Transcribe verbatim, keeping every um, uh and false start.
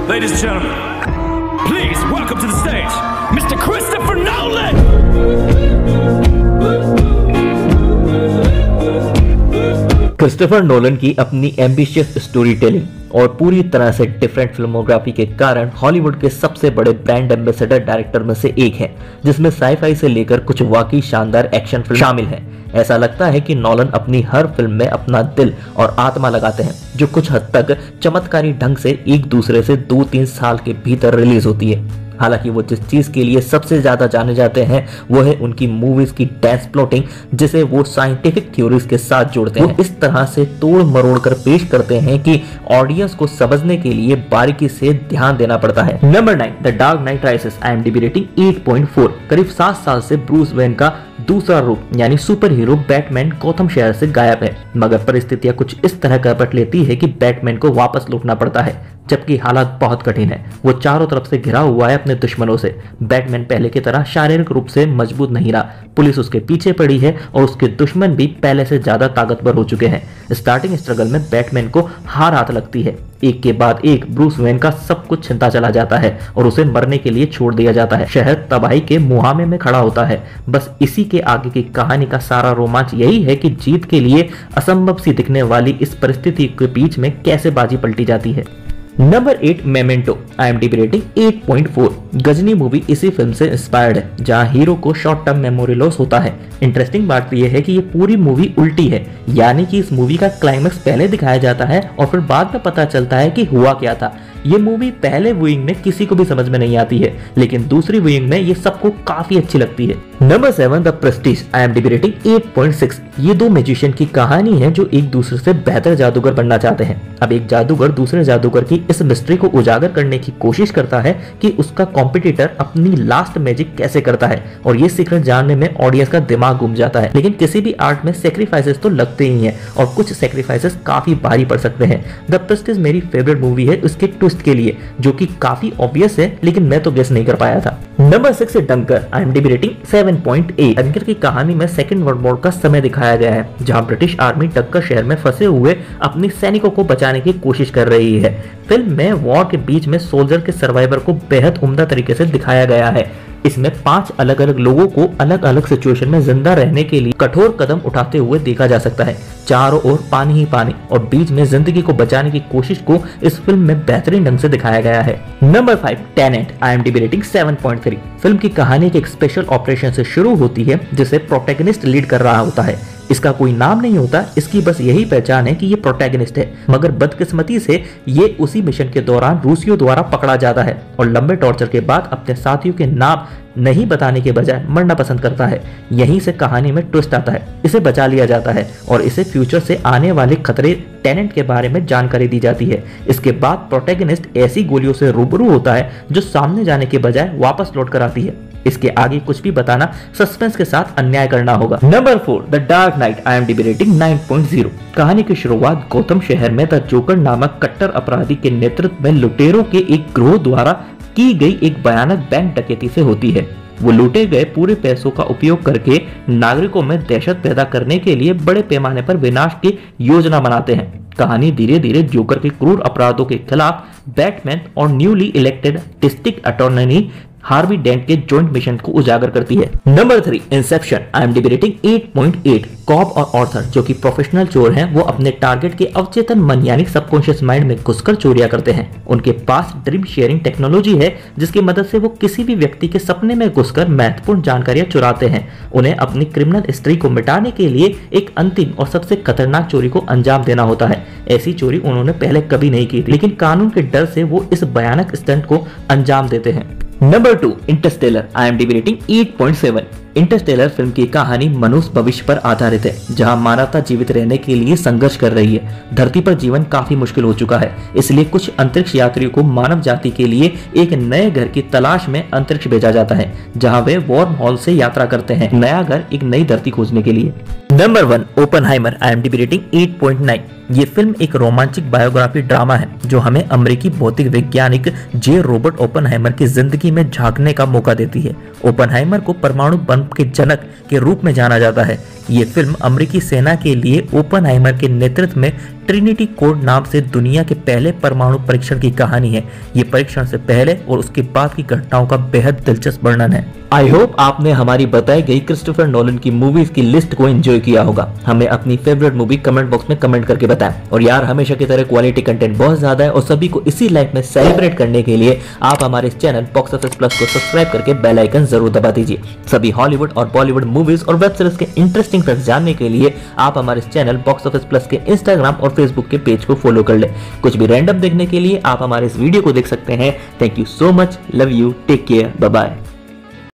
Ladies and gentlemen, please welcome to the stage, Mister Christopher Nolan! Christopher Nolan की अपनी ambitious story telling और पूरी तरह से डिफरेंट फिल्मोग्राफी के कारण हॉलीवुड के सबसे बड़े ब्रांड एम्बेसडर डायरेक्टर में से एक है, जिसमें साईफाई से लेकर कुछ वाकई शानदार एक्शन फिल्म शामिल हैं। ऐसा लगता है कि नोलन अपनी हर फिल्म में अपना दिल और आत्मा लगाते हैं, जो कुछ हद तक चमत्कारी ढंग से एक दूसरे से दो तीन साल के भीतर रिलीज होती है। हालांकि वो जिस चीज के लिए सबसे ज्यादा जाने जाते हैं वो है उनकी मूवीज की डांस प्लॉटिंग, जिसे वो साइंटिफिक थ्योरीज के साथ जोड़ते हैं। वो इस तरह से तोड़ मरोड़ कर पेश करते हैं कि ऑडियंस को समझने के लिए बारीकी से ध्यान देना पड़ता है। Number nine, The dark Knight Rises, IMDb rating eight point four. करीब सात साल से ब्रूस वेन का दूसरा रूप यानी सुपर हीरो बैटमैन गॉथम शहर से गायब है, मगर परिस्थितियां कुछ इस तरह का पलट लेती है कि बैटमैन को वापस लौटना पड़ता है, जबकि हालात बहुत कठिन है। वो चारों तरफ से घिरा हुआ है अपने दुश्मनों से। बैटमैन पहले की तरह शारीरिक रूप से मजबूत नहीं रहा, पुलिस उसके पीछे पड़ी है और उसके दुश्मन भी पहले से ज्यादा ताकतवर हो चुके हैं। स्टार्टिंग स्ट्रगल में बैटमैन को हार हाथ लगती है। एक के बाद एक ब्रूस वेन का सब कुछ छिनता चला जाता है और उसे मरने के लिए छोड़ दिया जाता है। शहर तबाही के मुहामे में खड़ा होता है। बस इसी के आगे की कहानी का सारा रोमांच यही है कि जीत के लिए असंभव सी दिखने वाली इस परिस्थिति के बीच में कैसे बाजी पलटी जाती है। Number eight, Memento, IMDb rating eight point four. Ghajini movie इसी फिल्म से इंस्पायर्ड है, जहां हीरो को शॉर्ट टर्म मेमोरी लॉस होता है। इंटरेस्टिंग बात यह है कि ये पूरी मूवी उल्टी है, यानी कि इस मूवी का क्लाइमेक्स पहले दिखाया जाता है और फिर बाद में पता चलता है कि हुआ क्या था। ये मूवी पहले व्यूइंग में किसी को भी समझ में नहीं आती है, लेकिन दूसरी व्यूइंग में ये सबको काफी अच्छी लगती है। Number seven, The Prestige, IMDb rating eight point six. ये दो मैजिशियन की कहानी है जो एक दूसरे से बेहतर जादूगर बनना चाहते हैं। अब एक जादूगर दूसरे जादूगर की इस मिस्ट्री को उजागर करने की कोशिश करता है कि उसका कॉम्पिटिटर अपनी लास्ट मैजिक कैसे करता है, और ये सीक्रेट जानने में ऑडियंस का दिमाग घूम जाता है। लेकिन किसी भी आर्ट में सेक्रीफाइसेस तो लगते ही हैं और कुछ सेक्रीफाइसेस काफी भारी पड़ सकते हैं। द प्रेस्टीज मेरी फेवरेट मूवी है उसके ट्विस्ट के लिए, जो कि काफी ऑब्वियस है, लेकिन मैं तो गेस नहीं कर पाया था। Number six, Dunkirk, IMDb rating seven point eight. Dunkirk की कहानी में सेकंड वर्ल्ड वॉर का समय दिखाया गया है, जहां ब्रिटिश आर्मी डंकर शहर में फंसे हुए अपने सैनिकों को बचाने की कोशिश कर रही है। फिल्म में वॉर के बीच में सोल्जर के सर्वाइवर को बेहद उम्दा तरीके से दिखाया गया है। इसमें पांच अलग अलग लोगों को अलग अलग सिचुएशन में जिंदा रहने के लिए कठोर कदम उठाते हुए देखा जा सकता है। चारों ओर पानी ही पानी और बीच में जिंदगी को बचाने की कोशिश को इस फिल्म में बेहतरीन ढंग से दिखाया गया है। Number five, Tenet, IMDb rating seven point three. Film की कहानी एक स्पेशल ऑपरेशन से शुरू होती है, जिसे प्रोटैगनिस्ट लीड कर रहा होता है। इसका कोई नाम नहीं होता, इसकी बस यही पहचान है कि ये प्रोटैगनिस्ट है, मगर बदकिस्मती से ये उसी मिशन के दौरान रूसियों द्वारा पकड़ा जाता है और लंबे टॉर्चर के बाद अपने साथियों के नाम नहीं बताने के बजाय मरना पसंद करता है। यहीं से कहानी में ट्विस्ट आता है। इसे बचा लिया जाता है और इसे फ्यूचर से आने वाले खतरे टेनेंट के बारे में जानकारी दी जाती है। इसके बाद प्रोटैगनिस्ट ऐसी गोलियों से रूबरू होता है जो सामने जाने के बजाय वापस लौट कर आती है। इसके आगे कुछ भी बताना सस्पेंस के साथ अन्याय करना होगा। Number four, the dark knight, IMDb rating nine point zero. कहानी की शुरुआत गौतम शहर में द जोकर नामक कट्टर अपराधी के नेतृत्व में लुटेरों के एक ग्रोह द्वारा की गई एक भयानक बैंक डकैती से होती है। वो लूटे गए पूरे पैसों का उपयोग करके नागरिकों में दहशत पैदा करने के लिए बड़े पैमाने पर विनाश की योजना बनाते हैं। कहानी धीरे धीरे जोकर के क्रूर अपराधों के खिलाफ बैटमैन और newly elected district attorney Harvey Dent के जॉइंट मिशन को उजागर करती है। Number three, Inception, IMDb rating eight point eight. Cobb और ऑर्थर, जो कि प्रोफेशनल चोर हैं, वो अपने टारगेट के अवचेतन मन यानी सबकॉन्शियस माइंड में घुसकर चोरियां करते हैं। उनके पास ड्रीम शेयरिंग टेक्नोलॉजी है, जिसकी मदद से वो किसी भी व्यक्ति के सपने में घुसकर महत्वपूर्ण जानकारियां चुराते हैं। उन्हें अपनी क्रिमिनल हिस्ट्री को मिटाने के लिए एक अंतिम और सबसे खतरनाक चोरी को अंजाम देना होता है। ऐसी चोरी उन्होंने पहले कभी नहीं की थी, लेकिन कानून के डर से वो इस भयानक स्टंट को अंजाम देते हैं। Number two, Interstellar, IMDb rating eight point seven. Interstellar film की कहानी मनुष्य भविष्य पर आधारित है, जहां मानवता जीवित रहने के लिए संघर्ष कर रही है। धरती पर जीवन काफी मुश्किल हो चुका है, इसलिए कुछ अंतरिक्ष यात्रियों को मानव जाति के लिए एक नए घर की तलाश में अंतरिक्ष भेजा जाता है, जहां वे वॉर्म हॉल से यात्रा करते हैं नया घर, एक नई धरती खोजने के लिए। Number one, Oppenheimer, IMDb rating eight point nine. ये फिल्म एक रोमांचक बायोग्राफी ड्रामा है जो हमें अमेरिकी भौतिक वैज्ञानिक जे रॉबर्ट ओपनहाइमर की जिंदगी में झांकने का मौका देती है। ओपनहाइमर को परमाणु बम बम के जनक के रूप में जाना जाता है। ये फिल्म अमेरिकी सेना के लिए ओपनहाइमर के नेतृत्व में ट्रिनिटी कोड नाम से दुनिया के पहले परमाणु परीक्षण की कहानी है। ये परीक्षण से पहले और उसके बाद की घटनाओं का बेहद दिलचस्प वर्णन है। आई होप आपने हमारी बताई गई क्रिस्टोफर नोलन की मूवीज की लिस्ट को एंजॉय किया होगा। हमें अपनी फेवरेट मूवी कमेंट बॉक्स में कमेंट करके बताएं। और यार, हमेशा की तरह क्वालिटी कंटेंट बहुत ज्यादा है और सभी को इसी लाइफ में सेलिब्रेट करने के लिए आप हमारे इस चैनल बॉक्स ऑफिस प्लस को सब्सक्राइब करके बेल आइकन जरूर दबा दीजिए। सभी हॉलीवुड और बॉलीवुड मूवीज और वेब सीरीज के इंटरेस्टिंग फैक्ट्स जानने के लिए आप हमारे इस चैनल बॉक्स ऑफिस प्लस के इंस्टाग्राम और फेसबुक के पेज को फॉलो कर ले। कुछ भी रैंडम देखने के लिए आप हमारे इस वीडियो को देख सकते हैं। Thank you so much, love you, take care, bye bye.